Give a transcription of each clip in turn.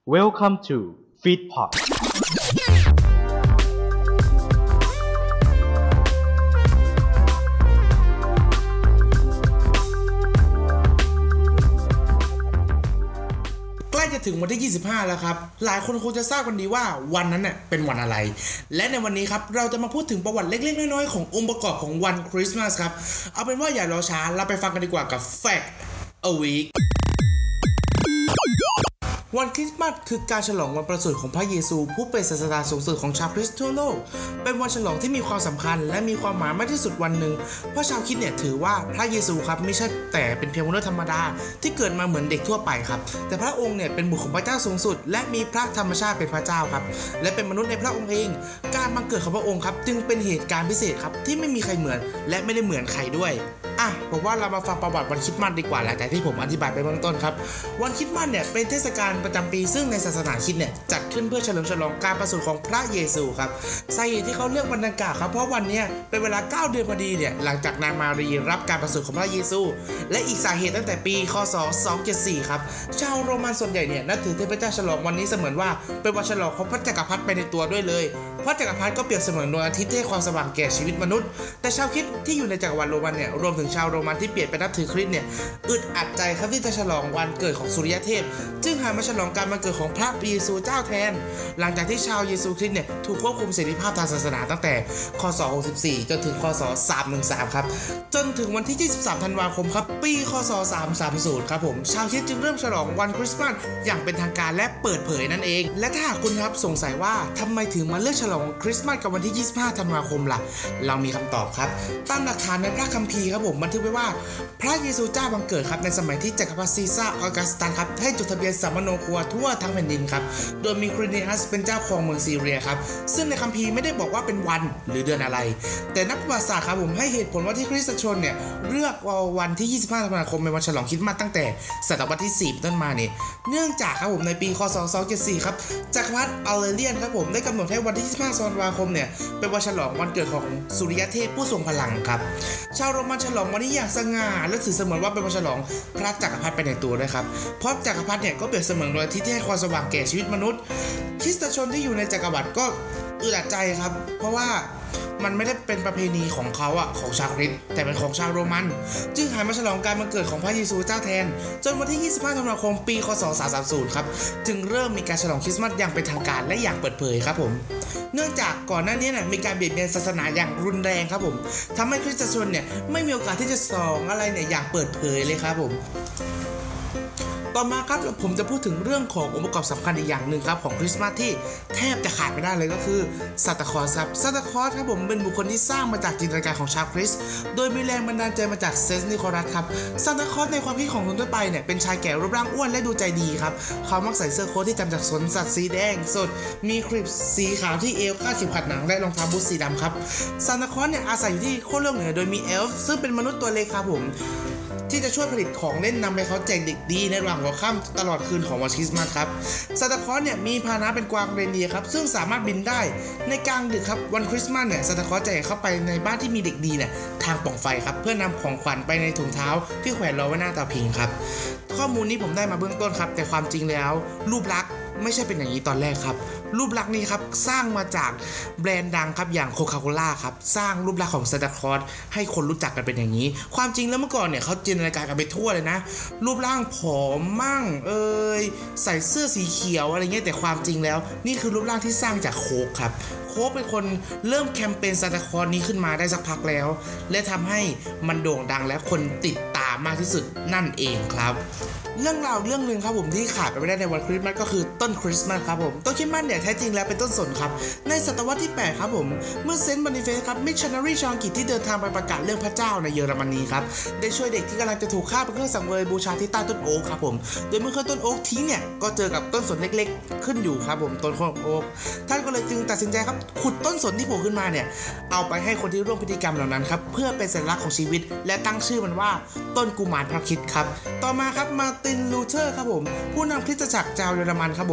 Welcome to Feedpot ใกล้จะถึงวันที่25แล้วครับหลายคนคงจะทราบกันดีว่าวันนั้นเนี่ยเป็นวันอะไรและในวันนี้ครับเราจะมาพูดถึงประวัติเล็กๆน้อยๆขององค์ประกอบของวันคริสต์มาสครับเอาเป็นว่าอย่ารอช้าเราไปฟังกันดีกว่ากับ Fact a Weekวันคริสต์มาสคือการฉลองวันประสูติของพระเยซูผู้เป็นศาสดาสูงสุดของชาวคริสต์ทั่วโลกเป็นวันฉลองที่มีความสำคัญและมีความหมายมากที่สุดวันหนึ่งเพราะชาวคริสต์เนี่ยถือว่าพระเยซูครับไม่ใช่แต่เป็นเพียงมนุษย์ธรรมดาที่เกิดมาเหมือนเด็กทั่วไปครับแต่พระองค์เนี่ยเป็นบุตรของพระเจ้าสูงสุดและมีพระธรรมชาติเป็นพระเจ้าครับและเป็นมนุษย์ในพระองค์เองการบังเกิดของพระองค์ครับจึงเป็นเหตุการณ์พิเศษครับที่ไม่มีใครเหมือนและไม่ได้เหมือนใครด้วยผมว่าเรามาฟังประวัติวันคริสต์มาสดีกว่าแหละแต่ที่ผมอธิบายไปเบื้องต้นครับวันคริสต์มาสเนี่ยเป็นเทศกาลประจำปีซึ่งในศาสนาคริสต์เนี่ยจัดขึ้นเพื่อเฉลิมฉลองการประสูติของพระเยซูครับสาเหตุที่เขาเลือกวันดังกล่าวครับเพราะวันนี้เป็นเวลา9 เดือนพอดีเนี่ยหลังจากนางมารีรับการประสูติของพระเยซูและอีกสาเหตุตั้งแต่ปีคศ274ครับชาวโรมันส่วนใหญ่เนี่ยนับถือเทพเจ้าฉลองวันนี้เสมือนว่าเป็นวันฉลองของพระจักรพรรดิไปในตัวด้วยเลยพระจักรพรรดิก็เปรียบเสมือนดวงอาทิตย์ที่ให้ความสว่างแก่ชีวิตมนุษย์แต่ชาวคริสต์ที่อยู่ในจักรวรรดิโรมันเนี่ยรวมถึงชาวโรมันที่เปลี่ยนไปนับถือคริสต์เนี่ยอึดอัดใจครับที่จะฉลองวันเกิดของสุริยเทพจึงหันมาฉลองการวันเกิดของพระเยซูเจ้าแทนหลังจากที่ชาวเยซูคริสต์เนี่ยถูกควบคุมเสรีภาพทางศาสนาตั้งแต่คศ64จนถึงคศ313ครับจนถึงวันที่23ธันวาคมครับปีคศ330ครับผมชาวคริสต์จึงเริ่มฉลองวันคริสต์มาสอย่างเป็นทางการและเปิดเผยนั่นเองและถ้าหากคุณครับสงสัยว่าทำไมถึงมาเลือกฉลองคริสต์มาสกับวันที่25ธันวาคมล่ะเรามีคำตอบครับตามหลักฐานในพระคัมภีร์ครับผมบันทึกไว้ว่าพระเยซูเจ้าบังเกิดครับในสมัยที่จักรพรรดิซีซ่าออกัสตัสครับให้จดทะเบียนสมโนครัวทั่วทั้งแผ่นดินครับโดยมีคริเนียัสเป็นเจ้าครองเมืองซีเรียครับซึ่งในคัมภีร์ไม่ได้บอกว่าเป็นวันหรือเดือนอะไรแต่นักประวัติศาสตร์ครับผมให้เหตุผลว่าที่คริสตชนเนี่ยเลือกวันที่25ธันวาคมเป็นวันฉลองคริสต์มาสตั้งแต่ศตวรรษที่4ต้นมาเนี่ยเนื่องจากครับผมในปีคศ274ครับจักรพรรดิออเรเลียนครับผมได้กำหนดให้วันที่25ธันวาคมเนี่ยเป็นวันฉลองวันเกิดของสุริยเทพผู้ทรงพลังครับชาวโรมันฉลองวันนี้อย่างสง่าและถือเสมือนว่าเป็นวันฉลองพระจักรพรรดิไปในตัวด้วยครับเพราะจักรพรรดิเนี่ยก็เปรียบเสมือนดวงอาทิตย์ที่ให้ความสว่างแก่ชีวิตมนุษย์คริสตชนที่อยู่ในจักรวรรดิก็อึดอัดใจครับเพราะว่ามันไม่ได้เป็นประเพณีของเขาของชาวคริสต์แต่เป็นของชาวโรมันจึงหันมาฉลองการวันเกิดของพระเยซูเจ้าแทนจนวันที่25ธันวาคมปีคศ330ครับจึงเริ่มมีการฉลองคริสต์มาสอย่างเป็นทางการและอย่างเปิดเผยครับผมเนื่องจากก่อนหน้านี้มีการเบียดเบียนศาสนาอย่างรุนแรงครับผมทำให้คริสตชนเนี่ยไม่มีโอกาสที่จะฉลองอะไรเนี่ยอย่างเปิดเผยเลยครับผมต่อมาครับผมจะพูดถึงเรื่องขององค์ประกอบสำคัญอีกอย่างหนึ่งครับของคริสต์มาสที่แทบจะขาดไม่ได้เลยก็คือซานตาคลอสครับซานตาคลอสครับผมเป็นบุคคลที่สร้างมาจากจินตนาการของชาวคริสต์โดยมีแรงบันดาลใจมาจากเซนต์นิโคลัสครับซานตาคลอสในความคิดของคนทั่วไปเนี่ยเป็นชายแก่รูปร่างอ้วนและดูใจดีครับเขามักใส่เสื้อโค้ทที่ทำจากขนสัตว์สีแดงสดมีครีบสีขาวที่เอวคาดเข็มขัดหนังและรองเท้าบูทสีดำครับซานตาคลอสเนี่ยอาศัยอยู่ที่ขั้วโลกเหนือโดยมีเอลฟ์ซึ่งเป็นมนุษย์ตัวเล็กครับผมที่จะช่วยผลิตของเล่นนำไปเขาแจกเด็กดีในระหว่างหัวค่ำตลอดคืนของวันคริสต์มาสครับซานตาคลอสเนี่ยมีพาหนะเป็นกวางเรนเดียร์ครับซึ่งสามารถบินได้ในกลางดึกครับวันคริสต์มาสเนี่ยซานตาคลอสจะเข้าไปในบ้านที่มีเด็กดีเนี่ยทางปล่องไฟครับเพื่อนำของขวัญไปในถุงเท้าที่แขวนรอไว้หน้าเตาผิงครับข้อมูลนี้ผมได้มาเบื้องต้นครับแต่ความจริงแล้วรูปลักษณ์ไม่ใช่เป็นอย่างนี้ตอนแรกครับรูปลักษณ์นี้ครับสร้างมาจากแบรนด์ดังครับอย่างโคคาโคล่าครับสร้างรูปลักษณ์ของซานตาคลอสให้คนรู้จักกันเป็นอย่างนี้ความจริงแล้วเมื่อก่อนเนี่ยเขาจินตนาการกันไปทั่วเลยนะรูปร่างผอมมั่งใส่เสื้อสีเขียวอะไรเงี้ยแต่ความจริงแล้วนี่คือรูปร่างที่สร้างจากโค้กครับโค้กเป็นคนเริ่มแคมเปญซานตาคลอสนี้ขึ้นมาได้สักพักแล้วและทำให้มันโด่งดังและคนติดตามมากที่สุดนั่นเองครับเรื่องราวเรื่องนึงครับผมที่ขาดไปไม่ได้ในวันคริสต์มาสก็คือต้นคริสต์มาสครับผมต้นคริสต์มาสเนี่ยแท้จริงแล้วเป็นต้นสนครับในศตวรรษที่8ครับผมเมื่อเซนต์บอนิเฟสครับมิชชันนารีชาวอังกฤษที่เดินทางไปประกาศเรื่องพระเจ้าในเยอรมนีครับได้ช่วยเด็กที่กำลังจะถูกฆ่าเป็นเครื่องสังเวยบูชาที่ใต้ต้นโอ๊กครับผมโดยเมื่อต้นโอ๊กทิ้งเนี่ยก็เจอกับต้นสนเล็กๆขึ้นอยู่ครับผมต้นโอ๊กท่านก็เลยจึงตัดสินใจครับขุดต้นสนที่โผล่ขึ้นมาเนี่ยเอาไปให้คนที่ร่วมพิธีกรรมเหล่านั้นครับเพื่อเป็นสัญลักษณ์ของชีวิตและตั้งชื่อมันว่าต้นกุมารพระคริสต์ครับต่อมาครับมาร์ตินลูเทอร์ครับผมผู้นำคริสตจักรชาวเยอรมันครับผม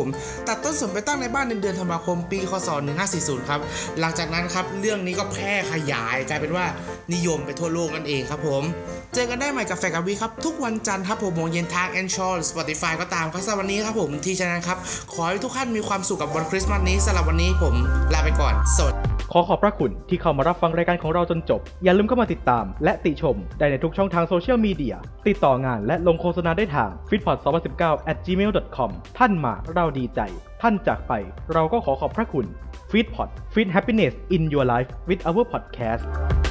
ผมตัดต้นสนไปตั้งในบ้านในเดือนธันวาคมปีคศ1540ครับหลังจากนั้นครับเรื่องนี้ก็แพร่ขยายกลายเป็นว่านิยมไปทั่วโลกนั่นเองครับผมเจอกันได้ใหม่กับแฟกกับวีครับทุกวันจันทร์ครับ6 โมงเย็นทาง Anchor Spotify ก็ตามครับสำหรับวันนี้ครับผมที่ฉะนั้นครับขอให้ทุกท่านมีความสุขกับวันคริสต์มาสนี้สำหรับวันนี้ผมลาไปก่อนสวัสดีขอขอบพระคุณที่เข้ามารับฟังรายการของเราจนจบอย่าลืมเข้ามาติดตามและติชมได้ในทุกช่องทางโซเชียลมีเดียติดต่องานและลงโฆษณาได้ทาง feedpot2019@gmail.com ท่านมาเราดีใจท่านจากไปเราก็ขอขอบพระคุณ Feedpot Feed Happiness in Your Life with our podcast